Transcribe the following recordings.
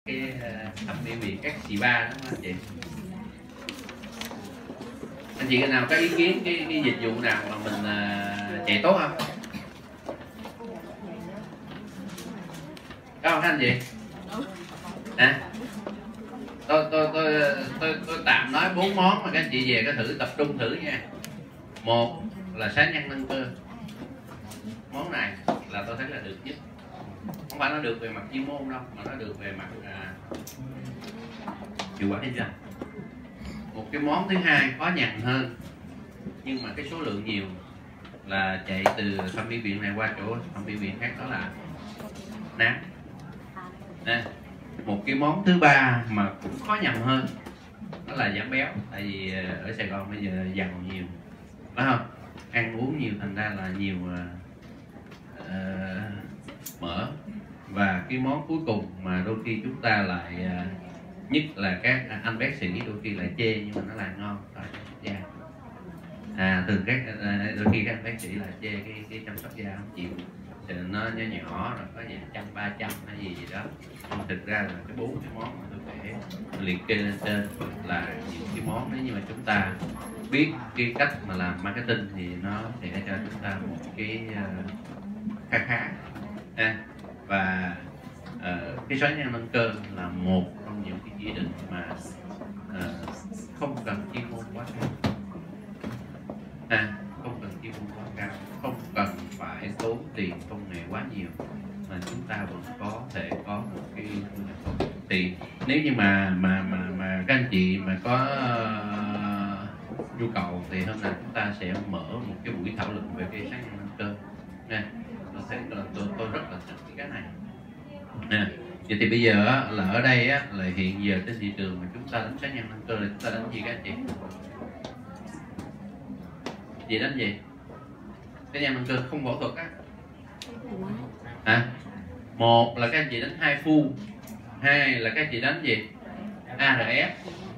cái thẩm mỹ viện các chị ba đúng không anh chị? Anh chị nào có ý kiến cái dịch vụ nào mà mình chạy tốt không? Có không anh chị? Tôi tạm nói 4 món mà các anh chị về có thử tập trung thử nha. Một là sáng nhân nâng cơ. Món này là tôi thấy là được nhất. Không phải nó được về mặt chuyên môn đâu, mà nó được về mặt hiệu quả kinh doanh. Một cái món thứ hai khó nhằn hơn, nhưng mà cái số lượng nhiều, là chạy từ thẩm mỹ viện này qua chỗ thẩm mỹ viện khác, đó là nám. Một cái món thứ ba mà cũng khó nhầm hơn, đó là giảm béo. Tại vì ở Sài Gòn bây giờ giàu nhiều, phải không? Ăn uống nhiều thành ra là nhiều mỡ. Và cái món cuối cùng mà đôi khi chúng ta lại nhất là các anh bác sĩ đôi khi lại chê, nhưng mà nó là ngon, đó là chăm sóc da. Thường đôi khi các anh bác sĩ lại chê cái chăm sóc da không chịu, thì nó nhỏ rồi có gì 100-300 hay gì đó. Nhưng thực ra là cái 4 cái món mà tôi kể liệt kê lên trên là những cái món, nếu như mà chúng ta biết cái cách mà làm marketing thì nó sẽ cho chúng ta một cái khá. Và cái xoắn nhân nâng cơ là một trong những cái chỉ định mà không cần chuyên môn quá cao, không cần chuyên môn quá cao, không cần phải tốn tiền công nghệ quá nhiều, mà chúng ta vẫn có thể có một cái thu nhập tốt. Thì nếu như mà các anh chị mà có nhu cầu thì hôm nay chúng ta sẽ mở một cái buổi thảo luận về cái xoắn nhân nâng cơ nha. Tôi thấy là tôi rất là thích cái này. Vậy thì bây giờ là ở đây là hiện giờ trên thị trường mà chúng ta đánh xoắn nhân nâng cơ là chúng ta đánh gì các anh chị? Gì đánh gì? Cái nhân nâng cơ không phẫu thuật á. Một là các anh chị đánh hai phu, hai là các anh chị đánh gì? ARF.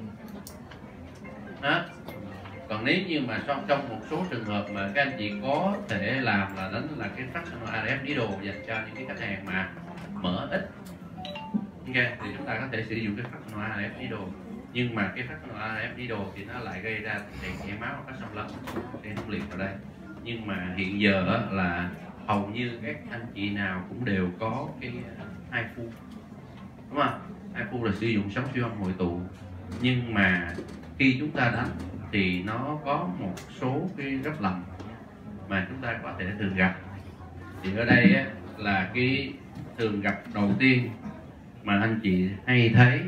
Đó. Còn nếu như mà trong một số trường hợp mà các anh chị có thể làm là đánh là cái fractional ARF needle dành cho những cái khách hàng mà mở ít, thì chúng ta có thể sử dụng cái fractional ARF needle. Nhưng mà cái fractional ARF needle thì nó lại gây ra tình trạng chảy máu và xâm lấn, cái nút liệt vào đây. Nhưng mà hiện giờ là hầu như các anh chị nào cũng đều có cái hai phu, đúng không? Hai phu là sử dụng sóng siêu âm hội tụ. Nhưng mà khi chúng ta đánh thì nó có một số cái góc lầm mà chúng ta có thể thường gặp. Thì ở đây là cái thường gặp đầu tiên mà anh chị hay thấy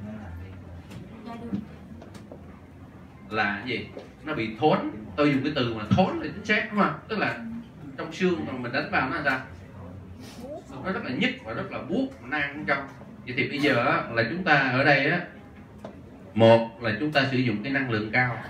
là cái gì? Nó bị thốn. Tôi dùng cái từ mà thốn là chính xác, đúng không? Tức là trong xương mà mình đánh vào nó sao? Nó rất là nhức và rất là buốt, nang trong. Vậy thì bây giờ là chúng ta ở đây một là chúng ta sử dụng cái năng lượng cao.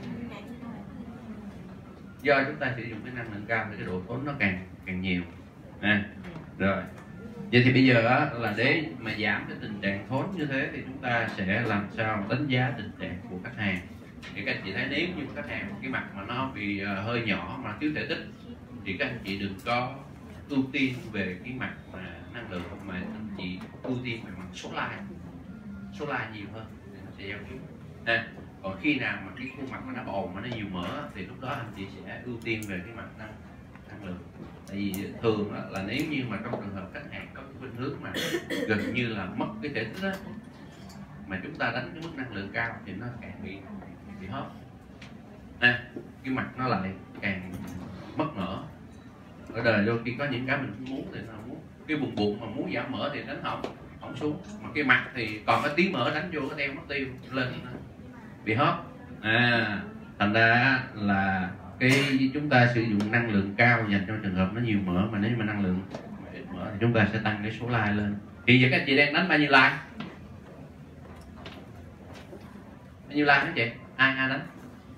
Do chúng ta sử dụng cái năng lượng cao thì cái độ thốn nó càng nhiều. Rồi. Vậy thì bây giờ là để mà giảm cái tình trạng thốn như thế thì chúng ta sẽ làm sao đánh giá tình trạng của khách hàng. Thì các anh chị thấy nếu như khách hàng cái mặt mà nó bị hơi nhỏ mà thiếu thể tích thì các anh chị đừng có ưu tiên về cái mặt mà năng lượng, mà anh chị ưu tiên về mặt số like nhiều hơn thì nó sẽ giao tiếp. Còn khi nào mà cái khuôn mặt mà nó bầu mà nó nhiều mỡ thì lúc đó anh chị sẽ ưu tiên về cái mặt năng lượng. Tại vì thường là nếu như mà trong trường hợp khách hàng có cái khuynh hướng mà gần như là mất cái thể tích mà chúng ta đánh cái mức năng lượng cao thì nó càng bị hóp, cái mặt nó lại càng mất mỡ. Ở đời đôi khi có những cái mình không muốn thì nó muốn, cái vùng bụng mà muốn giảm mỡ thì đánh hỏng xuống, mà cái mặt thì còn cái tí mỡ đánh vô cái teo mất tiêu lên bị hóp. Thành ra là cái chúng ta sử dụng năng lượng cao dành cho trường hợp nó nhiều mỡ, mà nếu mà năng lượng ít mỡ thì chúng ta sẽ tăng cái số like lên. Thì giờ các chị đang đánh bao nhiêu like? Bao nhiêu like hả chị? Ai đánh?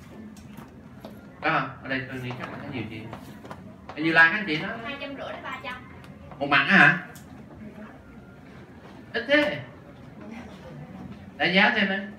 Có không? Ở đây tôi nghĩ chắc là có nhiều chị. Bao nhiêu like hả chị? Nó 250 đến 300. Một mặt hả? Ít thế. Đã giá thêm đấy.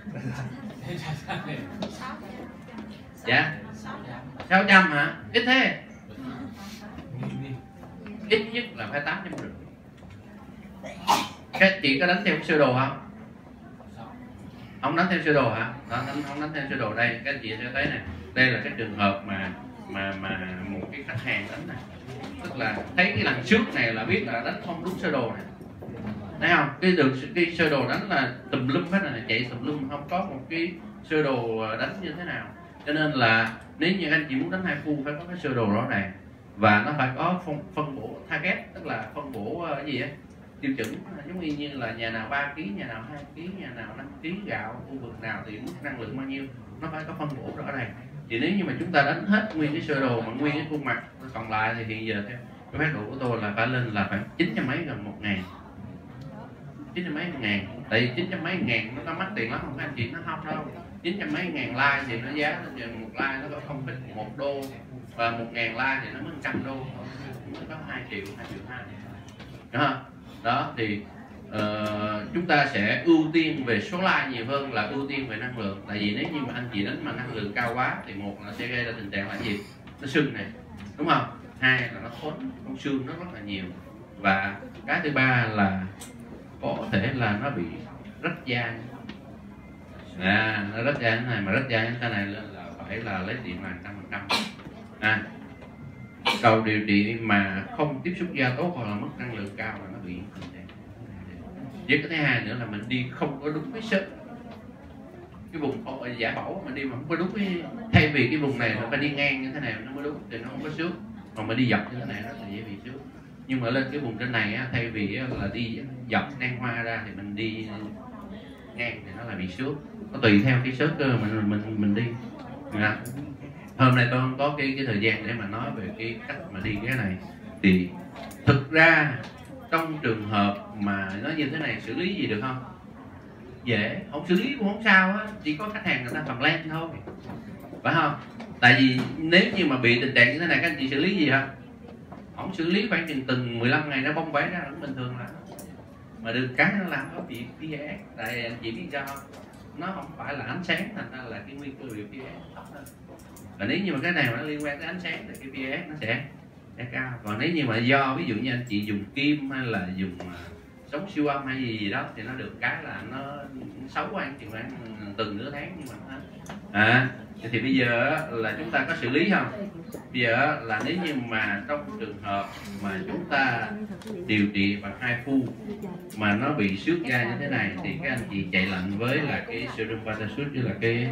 Dạ 600 hả? Ít thế. Ít nhất là phải 850. Các chị có đánh theo sơ đồ không? Không đánh theo sơ đồ hả? Đó, không đánh theo sơ đồ. Đây các chị sẽ thấy này, đây là cái trường hợp mà một cái khách hàng đánh này, tức là thấy cái lần trước này là biết là đánh không đúng sơ đồ này, thấy không? Cái sơ đồ đánh là tùm lum hết này, chạy tùm lum, không có một cái sơ đồ đánh như thế nào. Cho nên là nếu như anh chị muốn đánh hai phu phải có cái sơ đồ rõ ràng, và nó phải có phân bổ target, tức là phân bổ gì á, tiêu chuẩn, giống như là nhà nào 3 kg, nhà nào 2 kg, nhà nào 5 kg gạo, khu vực nào thì mức năng lượng bao nhiêu, nó phải có phân bổ rõ ràng. Thì nếu như mà chúng ta đánh hết nguyên cái sơ đồ mà nguyên cái khuôn mặt còn lại thì hiện giờ theo cái phác độ của tôi là phải lên là khoảng 900 mấy, gần 1.000, 900 mấy 1.000. Tại vì 900 mấy 1.000 nó có mắc tiền lắm không các anh chị, nó không đâu. 900 mấy 1.000 like thì nó giá nó một like nó có 0,1 đô, và 1.000 like thì nó mới 100 đô, nó có 2 triệu 2. Đó, đó thì chúng ta sẽ ưu tiên về số like nhiều hơn là ưu tiên về năng lượng. Tại vì nếu như mà anh chị đánh mà năng lượng cao quá thì một là sẽ gây ra tình trạng là gì, nó sưng này, đúng không? Hai là nó thốn xương nó rất là nhiều, và cái thứ ba là có thể là nó bị rách da. Nó rách da như thế này, mà rách da như thế này lên là phải là lấy điện là 100%. Cầu điều trị mà không tiếp xúc da tốt hoặc là mất năng lượng cao là nó bị tình trạng. Với cái thứ hai nữa là mình đi không có đúng cái sớt, cái vùng giả phẫu mình đi mà không có đúng cái, thay vì cái vùng này nó phải đi ngang như thế này nó mới đúng thì nó không có xước, còn mình đi dọc như thế này nó là dễ bị xước. Nhưng mà lên cái vùng trên này á, thay vì là đi dọc ngang hoa ra thì mình đi ngang thì nó là bị xước. Nó tùy theo cái xước cơ mình đi. Hôm nay tôi không có cái thời gian để mà nói về cái cách mà đi cái này. Thì thực ra trong trường hợp mà nó như thế này xử lý gì được không? Dễ, không xử lý cũng không sao á, chỉ có khách hàng người ta cầm len thôi, phải không? Tại vì nếu như mà bị tình trạng như thế này các anh chị xử lý gì hả? Không xử lý, khoảng chừng từng 15 ngày nó bong vảy ra cũng bình thường là. Mà được cái nó làm có bị PAS, tại anh chị biết sao không? Nó không phải là ánh sáng, thành ra là cái nguy cơ bị PAS thấp hơn. Và nếu như mà cái này mà nó liên quan tới ánh sáng thì cái PAS nó sẽ cao. Còn nếu như mà do ví dụ như anh chị dùng kim hay là dùng sóng siêu âm hay gì đó thì nó được cái là nó xấu khoảng chừng khoảng từng nửa tháng nhưng mà nó thì bây giờ là chúng ta có xử lý không? Bây giờ là nếu như mà trong trường hợp mà chúng ta điều trị bằng hai phu mà nó bị xước da như thế này thì các anh chị chạy lạnh với là cái serum Vatasut với là cái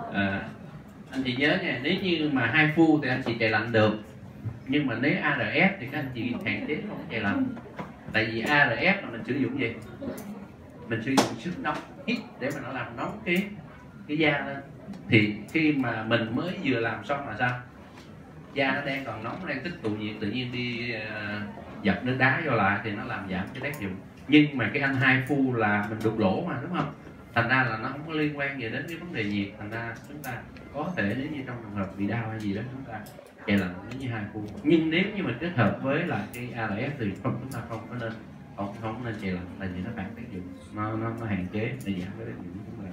anh chị nhớ nha, nếu như mà hai phu thì anh chị chạy lạnh được, nhưng mà nếu ARF thì các anh chị hạn chế không chạy lạnh. Tại vì ARF là mình sử dụng gì? Mình sử dụng sức nóng hít để mà nó làm nóng cái da lên. Thì khi mà mình mới vừa làm xong là sao? Da nó đang còn nóng, nó đang tích tụ nhiệt, tự nhiên đi dập nước đá vô lại thì nó làm giảm cái tác dụng. Nhưng mà cái anh hai phu là mình đục lỗ mà, đúng không? Thành ra là nó không có liên quan gì đến cái vấn đề nhiệt. Thành ra chúng ta có thể nếu như trong trường hợp bị đau hay gì đó chúng ta chạy lạnh nếu như hai phu. Nhưng nếu như mình kết hợp với là cái ARF thì chúng ta không có nên không nên chạy lạnh, tại vì nó phản tác dụng, nó hạn chế để giảm cái tác dụng của chúng ta.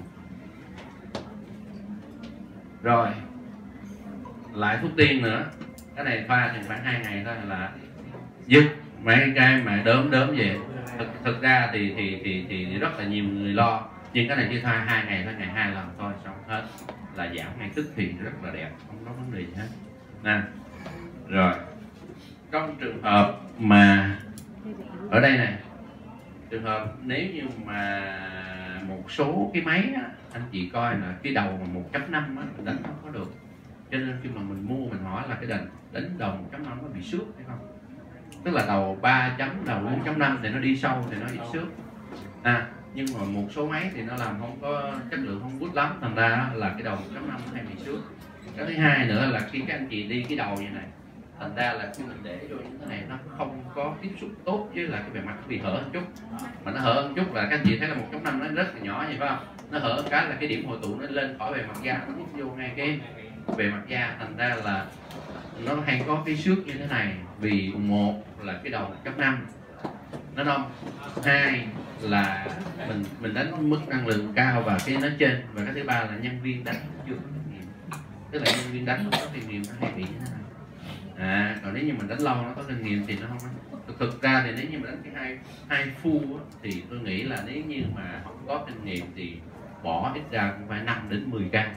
Rồi lại thuốc tiên nữa, cái này pha thì khoảng 2 ngày thôi là dứt mấy cái mà đớm về. Thực ra thì rất là nhiều người lo, nhưng cái này chỉ pha 2 ngày thôi, ngày 2 lần thôi xong hết là giảm ngay tức thì rất là đẹp, không có vấn đề gì hết nè. Rồi trong trường hợp mà ở đây này, trường hợp nếu như mà một số cái máy á, anh chị coi là cái đầu mà 1.5 á mình đánh không có được, cho nên khi mà mình mua mình hỏi là cái đánh đầu 1.5 nó bị xước hay không. Tức là đầu 3 chấm, đầu 4.5 thì nó đi sâu thì nó ít xước. Nhưng mà một số máy thì nó làm không có chất lượng, không good lắm, thành ra là cái đầu 1.5 nó hay bị xước. Cái thứ hai nữa là khi các anh chị đi cái đầu như này, thành ra là khi mình để vô như thế này nó không có tiếp xúc tốt với là cái bề mặt, nó bị hở một chút. Mà nó hở một chút là các anh chị thấy là 1.5 nó rất là nhỏ vậy phải không? Nó hở cái là cái điểm hội tụ nó lên khỏi bề mặt da, nó hút vô ngay cái bề mặt da, thành ra là nó hay có cái xước như thế này. Vì một là cái đầu 1.5 nó đông, hai là mình đánh mức năng lượng cao và cái nó trên, và cái thứ ba là nhân viên đánh chưa có kinh nghiệm, tức là nhân viên đánh không có kinh nghiệm nó hay bị như thế này. Còn nếu như mình đánh lâu nó có kinh nghiệm thì nó không thực ra thì nếu như mà đánh cái hai phu thì tôi nghĩ là nếu như mà không có kinh nghiệm thì bỏ ít ra cũng phải 5 đến 10 ca,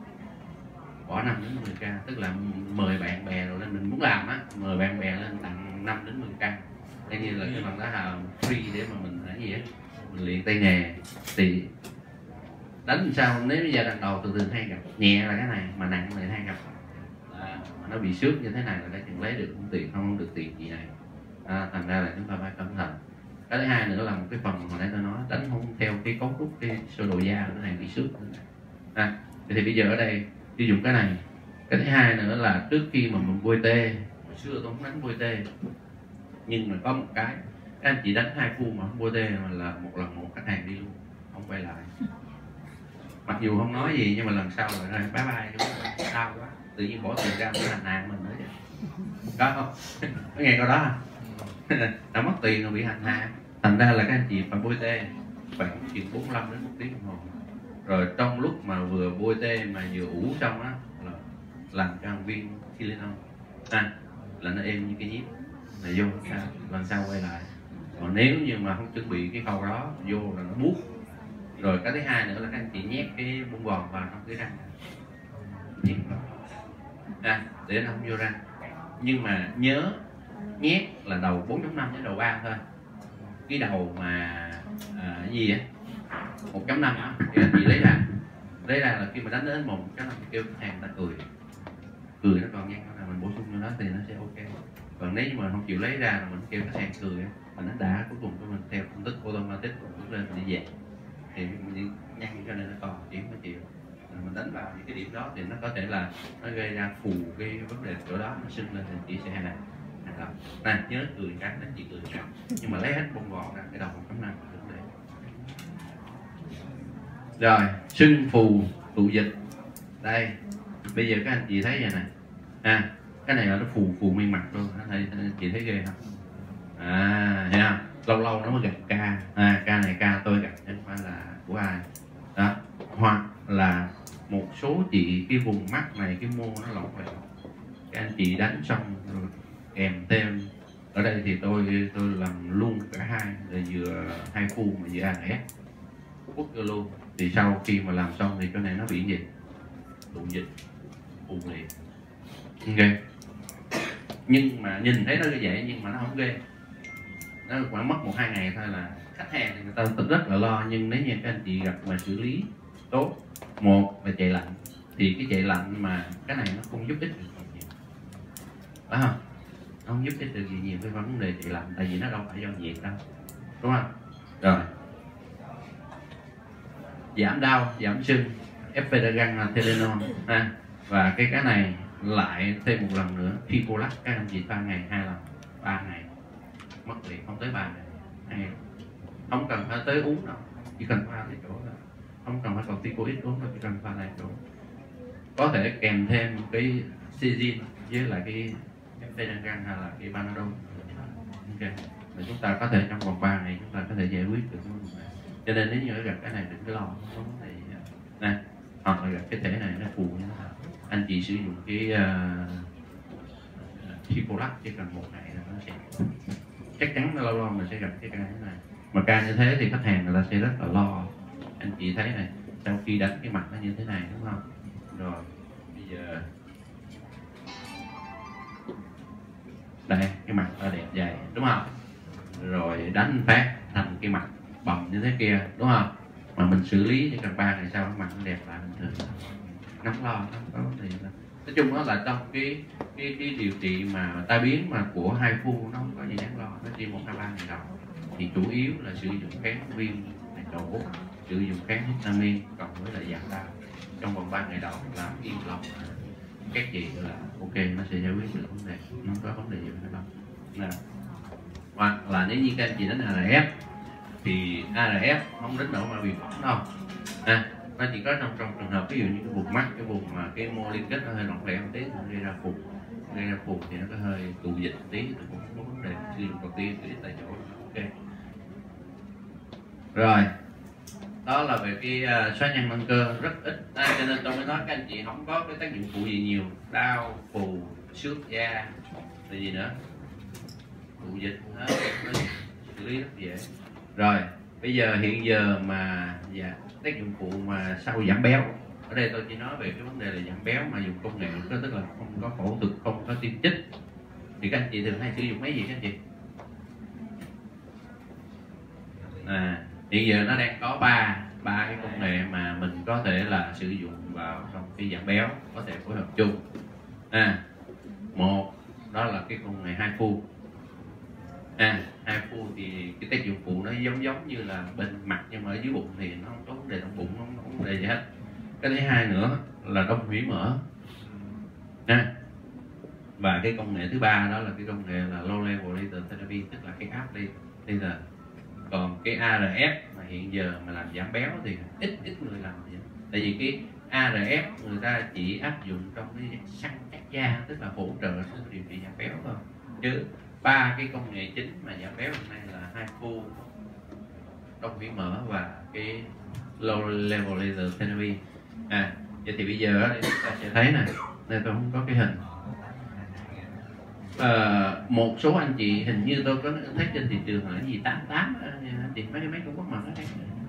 bỏ 5 đến 10 ca, tức là mời bạn bè rồi lên, mình muốn làm á, mời bạn bè lên tặng 5 đến 10 ca, coi như là cái bằng đó là free để mà mình cái gì á, mình luyện tay nghề. Thì đánh làm sao nếu giai đoạn đầu từ từ hay gặp nhẹ là cái này, mà nặng là hay gặp mà nó bị xước như thế này là cái chừng lấy được cũng tiền, không được tiền gì này. Thành ra là chúng ta phải cẩn thận. Cái thứ hai nữa là một cái phần hồi nãy tôi nói, đánh không theo cái cấu trúc cái sơ đồ da cái này bị xước. Thì bây giờ ở đây sử dụng cái này. Cái thứ hai nữa là trước khi mà mình bôi tê, hồi xưa tôi không đánh bôi tê, nhưng mà có một cái các anh chị đánh hai phu mà không bôi tê mà là một lần một khách hàng đi luôn, không quay lại. Mặc dù không nói gì nhưng mà lần sau là bye bye, chúng đau quá, tự nhiên bỏ tiền ra mới hành hạ mình nữa chứ. Có không? Có nghe câu đó không? Đã mất tiền rồi bị hành hạ. Thành ra là các anh chị phải bôi tê khoảng chừng 45 đến 1 tiếng đồng hồ. Rồi trong lúc mà vừa bôi tê mà vừa ủ xong á là làm cho một viên Tylenol là nó êm như cái nhíp là vô lần sau quay lại. Còn nếu như mà không chuẩn bị cái khâu đó vô là nó buốt. Rồi cái thứ hai nữa là các anh chị nhét cái bông bòn vào trong cái răng, nhét vào để nó không vô răng. Nhưng mà nhớ nhét là đầu 4.5 đến đầu 3 thôi. Cái đầu mà gì á 1.5 á thì anh chị lấy ra là khi mà đánh đến 1.5 thì kêu khách hàng ta cười nó còn nhanh là mình bổ sung cho nó thì nó sẽ ok. Còn nếu như mà không chịu lấy ra là mình kêu khách hàng cười á, mà nó đã cuối cùng của mình theo phân tích automatic bước lên đi về thì mình nhanh cho nên nó còn chỉ có chịu. Mình đánh vào những cái điểm đó thì nó có thể là nó gây ra phù cái vấn đề chỗ đó, nó sưng lên thì chị sẽ hành động. Nhớ cười cái nó chỉ cười cái, nhưng mà lấy hết bông gòn ra cái đầu 1.5 được đấy. Rồi sưng phù tụ dịch đây, bây giờ các anh chị thấy vậy nè, cái này là nó phù miên mặt luôn, anh chị thấy ghê không? Thấy không? Lâu lâu nó mới gặp ca, ca này ca tôi gặp chứ không phải là của ai đó. Hoặc là một số chị cái vùng mắt này cái mô nó lỏng lẻo, các anh chị đánh xong rồi kèm thêm ở đây thì tôi làm luôn cả hai, là vừa hai phu mà vừa ARS quất vô luôn. Thì sau khi mà làm xong thì cái này nó bị gì tụ dịch phù liền, ok. Nhưng mà nhìn thấy nó như vậy nhưng mà nó không ghê, nó khoảng mất 1-2 ngày thôi là khách hàng thì người ta rất là lo. Nhưng nếu như các anh chị gặp mà xử lý tốt, một là chạy lạnh, thì cái chạy lạnh mà cái này nó không giúp ích được gì nhiều, phải không? Nó không giúp ích được gì nhiều cái vấn đề chạy lạnh, tại vì nó đâu phải do nhiệt đâu, đúng không? Rồi giảm đau, giảm sưng, Effergan Tylenol và cái này lại thêm một lần nữa Fibolac, các anh chị pha ngày 2 lần, 3 ngày mất liền, không tới 3 ngày. Không cần phải tới uống đâu, chỉ cần pha tại chỗ thôi, không cần phải còn corticoid uống đâu, chỉ cần pha tại chỗ. Có thể kèm thêm cái Cezin với lại cái Effergan hay là cái Panadol, ok. Để chúng ta có thể trong vòng 3 ngày chúng ta có thể giải quyết được cái vấn đề này. Cho nên nếu như gặp cái này đừng có lo, không có vấn đề gì nè. Hoặc là gặp cái thể này nó phù như thế nào, anh chị sử dụng cái Fibolac chỉ cần 1 ngày là nó sẽ chắc chắn là lâu lâu mình sẽ gặp cái ca như này. Mà ca như thế thì khách hàng người ta sẽ rất là lo. Anh chị thấy này, sau khi đánh cái mặt nó như thế này đúng không? Rồi bây giờ đây cái mặt nó đẹp dày đúng không? Rồi đánh phát thành cái mặt bầm như thế kia đúng không? Mà mình xử lý chỉ cần 3 ngày sau cái mặt nó đẹp lại bình thường, nóng lo không có vấn đề gì đâu. Nói chung đó là trong cái điều trị mà tai biến mà của hai phu nó không có gì đáng lo. Nó chỉ 1-2-3 ngày đầu thì chủ yếu là sử dụng kháng viêm này chỗ, sử dụng kháng histamine cộng với lại giảm đau trong vòng 3 ngày đầu làm yên lòng các chị là ok, nó sẽ giải quyết được vấn đề, nó không có vấn đề gì hết đâu. Hoặc là nếu như các anh chị đánh ARF thì ARF không đến nỗi mà bị phỏng đâu, nó chỉ có trong trường hợp ví dụ như cái vùng mắt, cái vùng mà cái mô liên kết nó hơi lỏng lẻo một tí, nó gây ra phù thì nó có hơi tụ dịch một tí, thì cũng không có vấn đề, sử dụng đầu tiên thì tại chỗ ok. Rồi đó là về cái xóa nhăn nâng cơ rất ít, cho nên tôi mới nói các anh chị không có cái tác dụng phụ gì nhiều, đau phù xước da, rồi gì nữa, tụ dịch đó, xử lý rất dễ. Rồi bây giờ hiện giờ mà tác dụng phụ mà sau giảm béo, ở đây tôi chỉ nói về cái vấn đề là giảm béo mà dùng công nghệ, tức là không có phẫu thuật, không có tiêm chích, thì các anh chị thường hay sử dụng mấy gì các anh chị? Hiện giờ nó đang có ba cái công nghệ mà mình có thể là sử dụng vào trong cái giảm béo, có thể phối hợp chung. Một đó là cái công nghệ HIFU. HIFU thì cái tác dụng phụ nó giống như là bên mặt, nhưng mà ở dưới bụng thì nó không có vấn đề, trong bụng không có vấn đề gì hết. Cái thứ hai nữa là đông hủy mỡ. Và cái công nghệ thứ ba đó là cái công nghệ là low level laser therapy, tức là cái áp laser. Còn cái ARF mà hiện giờ mà làm giảm béo thì ít người làm vậy. Tại vì cái ARF người ta chỉ áp dụng trong cái săn chắc da, tức là hỗ trợ trong điều trị giảm béo thôi. Chứ ba cái công nghệ chính mà giảm béo hiện nay là HIFU, đông hủy mỡ và cái low level laser therapy. Vậy thì bây giờ chúng ta sẽ thấy này, đây tôi không có cái hình. Một số anh chị hình như tôi có thấy trên thị trường là cái gì 88 anh chị, mấy cũng có mặt ở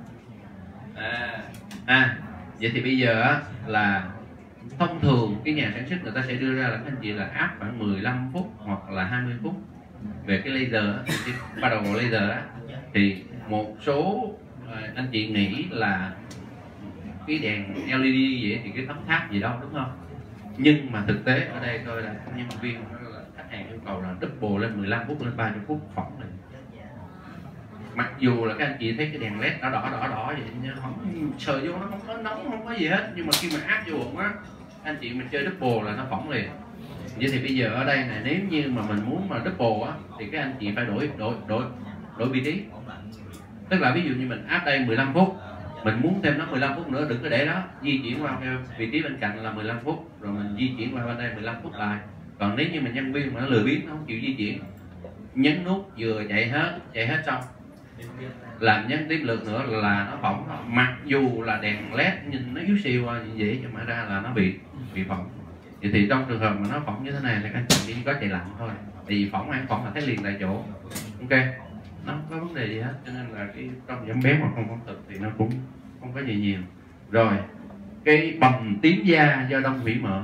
đây. Vậy thì bây giờ là thông thường cái nhà sản xuất người ta sẽ đưa ra là các anh chị là áp khoảng 15 phút hoặc là 20 phút về cái laser, cái bắt đầu laser á, thì một số anh chị nghĩ là cái đèn LED vậy thì cái tấm tháp gì đâu, đúng không? Nhưng mà thực tế ở đây tôi là nhân viên, khách hàng yêu cầu là double lên 15 phút lên 30 phút phỏng này. Mặc dù là các anh chị thấy cái đèn led đỏ vậy nhưng không sờ vô nó không có nóng, không có gì hết, nhưng mà khi mà áp vô bụng á, anh chị mình chơi double là nó phỏng liền. Vậy thì bây giờ ở đây này, nếu như mà mình muốn mà double á thì các anh chị phải đổi vị trí. Tức là ví dụ như mình áp đây 15 phút, mình muốn thêm nó 15 phút nữa, đừng có để đó, di chuyển qua vị trí bên cạnh là 15 phút, rồi mình di chuyển qua bên đây 15 phút lại. Còn nếu như mình nhân viên mà nó lười biếng, nó không chịu di chuyển, nhấn nút vừa chạy hết xong, làm nhấn tiếp lượt nữa là nó phỏng. Mặc dù là đèn led nhìn nó yếu xìu như vậy nhưng mà ra là nó bị phỏng. Vậy thì trong trường hợp mà nó phỏng như thế này là các anh chị chỉ có chạy lạnh thôi, tại vì phỏng là thấy liền tại chỗ. Ok, nó không có vấn đề gì hết, cho nên là cái trong giảm béo mà không phẫu thuật thì nó cũng không có gì nhiều. Rồi cái bầm tím da do đông hủy mỡ,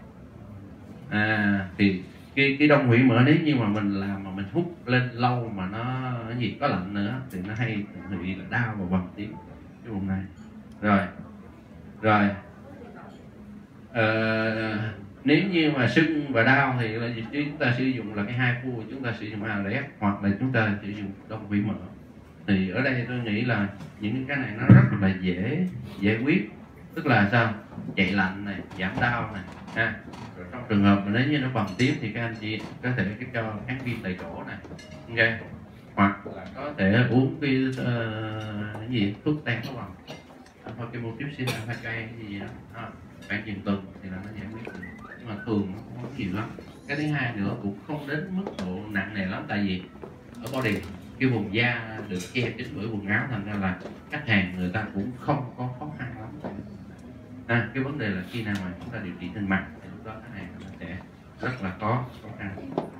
thì cái đông hủy mỡ nếu như mà mình làm mà mình hút lên lâu mà nó gì có lạnh nữa thì nó hay bị là đau và bầm tím cái vùng này. Rồi nếu như mà sưng và đau thì là chúng ta sử dụng là cái HIFU, chúng ta sử dụng ARF hoặc là chúng ta sử dụng đông hủy mỡ. Thì ở đây tôi nghĩ là những cái này nó rất là dễ giải quyết, tức là sao, chạy lạnh này, giảm đau này Rồi trong trường hợp mà nếu như nó bầm tím thì các anh chị có thể cho kháng viêm tại chỗ này, ok, hoặc là có thể uống cái gì thuốc tan nó bầm, thôi cái motripsin hay cái gì đó, khoảng chừng tuần thì là nó giải quyết được. Nhưng mà thường nó không có nhiều lắm. Cái thứ hai nữa cũng không đến mức độ nặng nề lắm, tại vì ở body cái vùng da được che kín bởi quần áo, thành ra là khách hàng người ta cũng không có khó khăn lắm. Cái vấn đề là khi nào mà chúng ta điều trị trên mặt thì lúc đó khách hàng nó sẽ rất là khó khăn.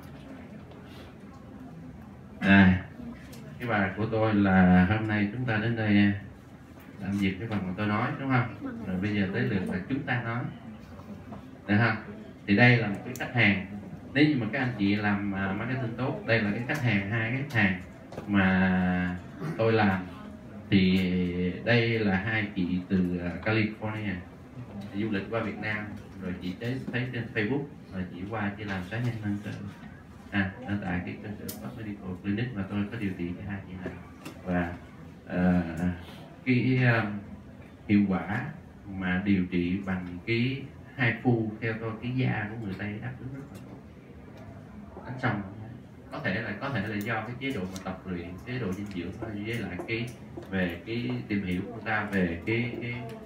Cái bài của tôi là hôm nay chúng ta đến đây làm việc cái phần mà tôi nói, đúng không? Rồi bây giờ tới lượt là chúng ta nói, được không? Thì đây là một cái khách hàng, nếu như mà các anh chị làm marketing tốt, đây là cái khách hàng, hai cái khách hàng mà tôi làm. Thì đây là hai chị từ California du lịch qua Việt Nam, rồi chị thấy trên Facebook rồi chị qua chị làm cá nhân nâng trợ ở tại cái cơ sở Top Medical Clinic mà tôi có điều trị cái hai chị này. Và cái hiệu quả mà điều trị bằng cái HIFU theo tôi, cái da của người Tây đáp ứng rất là tốt. Đánh xong có thể là do cái chế độ mà tập luyện, chế độ dinh dưỡng, với lại cái về cái tìm hiểu của ta về cái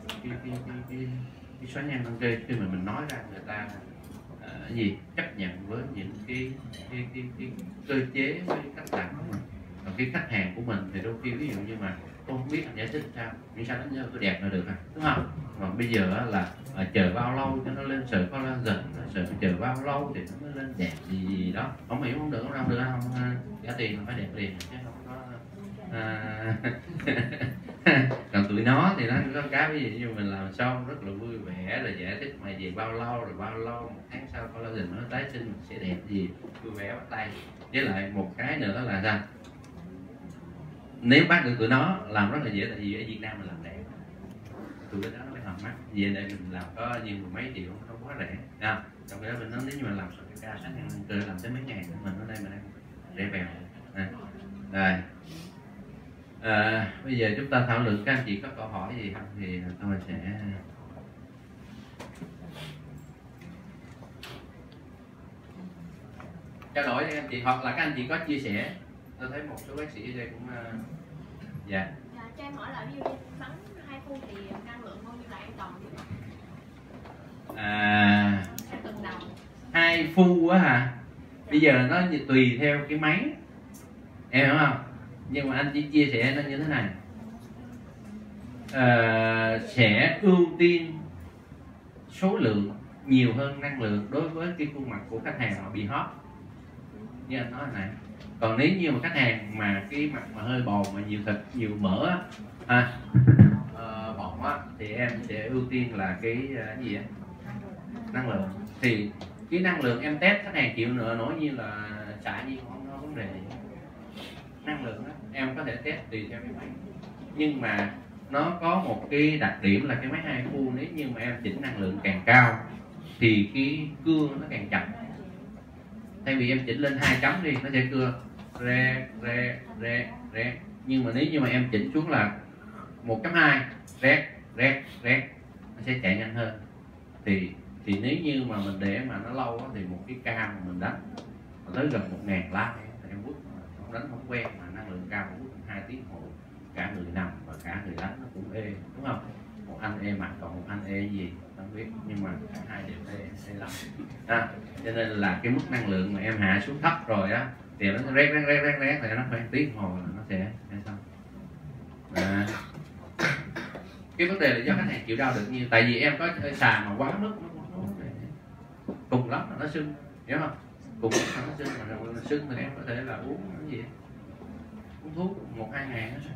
xóa nhan nâng kê. Khi mà mình nói ra người ta chấp nhận với những cái cơ chế với cách làm của mình. Còn cái khách hàng của mình thì đôi khi ví dụ như mà tôi không biết anh giải thích sao, nhưng sao đánh tôi đẹp là được à, đúng không? Còn bây giờ là chờ bao lâu cho nó lên sợi collagen, sợ chờ bao lâu thì nó mới lên đẹp gì đó, không hiểu, không được, không được, không trả tiền là phải đẹp liền chứ không có còn tụi nó thì nó có cái ví dụ như mình làm xong rất là vui vẻ rồi giải thích mày về bao lâu, rồi bao lâu một tháng sau collagen nó tái sinh sẽ đẹp gì, vui vẻ bắt tay. Với lại một cái nữa là sao, nếu bắt được tụi nó làm rất là dễ, tại vì ở Việt Nam mình làm đẹp, tụi cái đó nó mới hợp mắt. Về đây mình làm có nhiều mười mấy triệu, không quá rẻ à. Trong cái đó mình nói nếu như mà làm cái ca sáng ăn cơ làm tới mấy ngàn, mình ở đây mình đang rẻ bèo à. Rồi bây giờ chúng ta thảo luận, các anh chị có câu hỏi gì không thì tôi sẽ trao đổi với anh chị, hoặc là các anh chị có chia sẻ. Tôi thấy một số bác sĩ ở đây cũng dạ. Cho em hỏi là ví dụ như bắn 2 phu thì năng lượng bao nhiêu là an toàn chứ? Từng đầu 2 phu á hả? Bây giờ nó tùy theo cái máy, em hiểu không? Nhưng mà anh chỉ chia sẻ nó như thế này, sẽ ưu tiên số lượng nhiều hơn năng lượng đối với cái khuôn mặt của khách hàng họ bị hót như anh nói hồi nãy. Còn nếu như mà khách hàng mà cái mặt mà hơi bầu mà nhiều thịt nhiều mỡ á, bọng á, thì em sẽ ưu tiên là cái gì á, năng lượng. Thì cái năng lượng em test khách hàng chịu nữa nổi như là xạ nhiên không có vấn đề gì. Năng lượng đó, em có thể test tùy theo cái máy, nhưng mà nó có một cái đặc điểm là cái máy 2 phu nếu như mà em chỉnh năng lượng càng cao thì cái cưa nó càng chậm. Thay vì em chỉnh lên 2 chấm đi, nó sẽ cưa re re re re, nhưng mà nếu như mà em chỉnh xuống là 1.2 re re re, nó sẽ chạy nhanh hơn. Thì nếu như mà mình để mà nó lâu thì một cái cam mà mình đánh tới gần 1.000 like thì em quất không đánh không quen, mà năng lượng cao quất 2 tiếng hồ, cả người nằm và cả người đánh nó cũng ê, đúng không? Một anh ê mặt còn một anh ê gì không biết, nhưng mà cả hai đều ê lắm cho nên là cái mức năng lượng mà em hạ xuống thấp rồi á thì nó rét thì nó khoảng tiếng hồ là nó sẽ xong. Cái vấn đề là do khách hàng chịu đau được nhiều, tại vì em có xài mà quá mức nó cùng lắm là nó sưng, hiểu không? Cùng lắm là nó sưng, mà nó sưng thì em có thể là uống cái gì, uống thuốc 1-2 ngàn đó.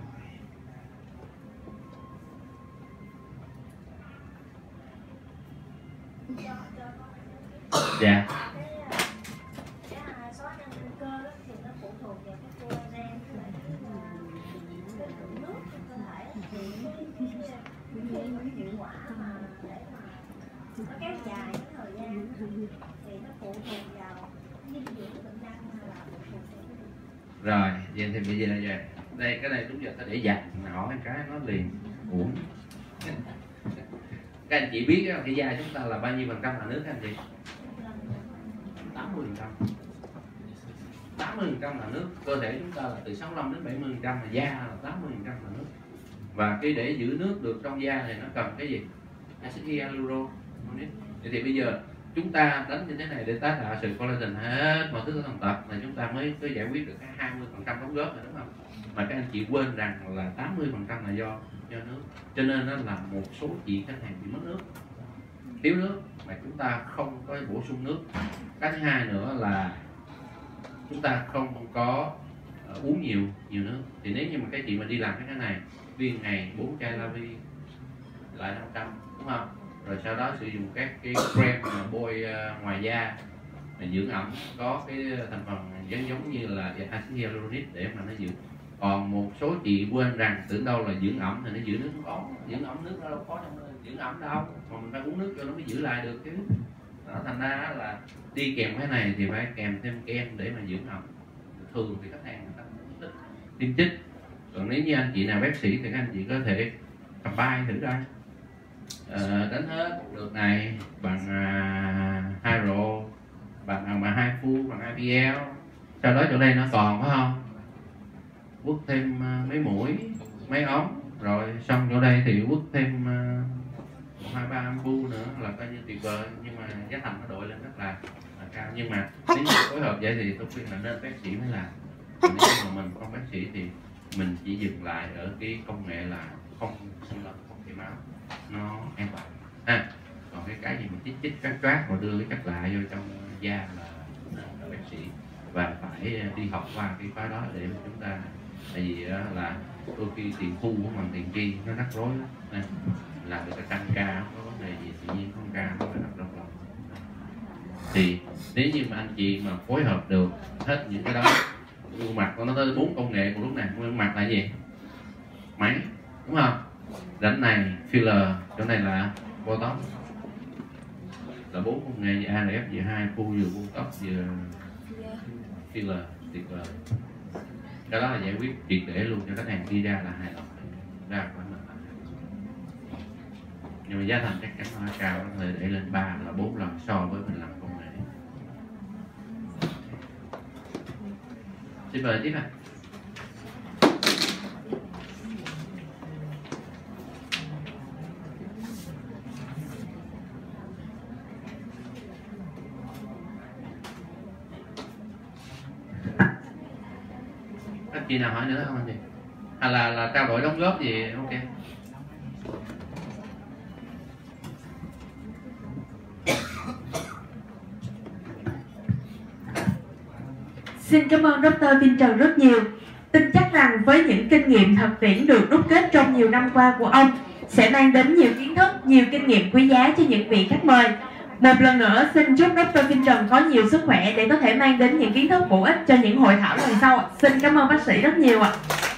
Dạ. cái xóa năng lượng cơ đó, thì nó phụ thuộc vào cái collagen với lại cái lượng nước trong cơ thể, thì cái hiệu quả mà để mà nó kéo dài cái thời gian thì nó phụ thuộc vào dinh dưỡng bệnh nhân hay là phụ thuộc vào Rồi vậy thì bây giờ là vậy, đây cái này đúng giờ ta để dành hỏi cái nó liền uổng. Các anh chị biết cái da chúng ta là bao nhiêu % là nước các anh chị? 80% là nước. Cơ thể chúng ta là từ 65 đến 70% là da, là 80% là nước. Và cái để giữ nước được trong da thì nó cần cái gì? Acid hyaluronic. Thì bây giờ chúng ta đánh như thế này để tái tạo sự collagen hết mọi thứ thần tật là chúng ta mới giải quyết được cái 20% đóng góp này, đúng không? Mà các anh chị quên rằng là 80% là do nước. Cho nên nó là một số chị khách hàng bị mất nước, thiếu nước mà chúng ta không có bổ sung nước. Cái thứ hai nữa là chúng ta không có uống nhiều nước. Thì nếu như mà các chị mà đi làm cái này viên ngày 4 chai la vi lại 500, đúng không? Rồi sau đó sử dụng các cái cream mà bôi ngoài da là dưỡng ẩm có cái thành phần giống như là acid hyaluronic để mà nó giữ. Còn một số chị quên rằng tưởng đâu là dưỡng ẩm thì nó giữ nước, không có dưỡng ẩm, nước nó đâu có trong dưỡng ẩm đâu, mà mình phải uống nước cho nó mới giữ lại được chứ. Đó, thành ra là đi kèm cái này thì phải kèm thêm kem để mà dưỡng ẩm. Thường thì khách hàng người ta thích tiêm chích, còn nếu như anh chị nào bác sĩ thì các anh chị có thể combine thử coi. Đánh hết một lượt này bằng Hydro, bằng 2 phu, bằng IPL, sau đó chỗ đây nó còn phải không, quất thêm mấy mũi mấy ống, rồi xong chỗ đây thì quất thêm 1-2-3 phu nữa là coi như tuyệt vời. Nhưng mà giá thành nó đội lên rất là cao. Nhưng mà nếu như phối hợp vậy thì tôi khuyên là nên bác sĩ mới làm. Còn nếu mà mình không bác sĩ thì mình chỉ dừng lại ở cái công nghệ là không xâm lấn, không chảy máu, nó an toàn ha. Còn cái gì mình chích choát và đưa cái chất lạ vô trong da là bác sĩ và phải đi học qua cái khóa đó để chúng ta, tại vì là đôi khi tiền thu bằng tiền chi nó rắc rối lắm, làm được cái tăng ca không có vấn đề gì, tự nhiên không ca nó phải đặt trong lòng. Thì nếu như mà anh chị mà phối hợp được hết những cái đó, gương mặt nó tới 4 công nghệ một lúc này. Gương mặt là gì? Máy, đúng không? Rãnh này filler, chỗ này là botox, là 4 công nghệ, vừa ARF, vừa 2 phu, vừa botox, vừa filler. Tuyệt vời. Cái đó là giải quyết triệt để luôn cho khách hàng đi ra là hài lòng, ra khỏi mặt. Nhưng mà giá thành chắc chắn nó cao, nó có thể để lên 3 là 4 lần so với mình làm công nghệ. Tiếp lời tiếp ạ. Các chị nào hỏi nữa không anh chị? Hay là trao đổi đóng góp gì? Ok. Xin cảm ơn Dr. Vinh Trần rất nhiều. Tin chắc rằng với những kinh nghiệm thực tiễn được đúc kết trong nhiều năm qua của ông sẽ mang đến nhiều kiến thức, nhiều kinh nghiệm quý giá cho những vị khách mời. Một lần nữa xin chúc Dr. Vinh Trần có nhiều sức khỏe để có thể mang đến những kiến thức bổ ích cho những hội thảo lần sau. Xin cảm ơn bác sĩ rất nhiều ạ.